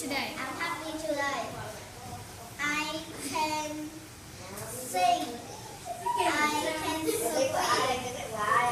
today? I'm happy today. I can sing. I can speak.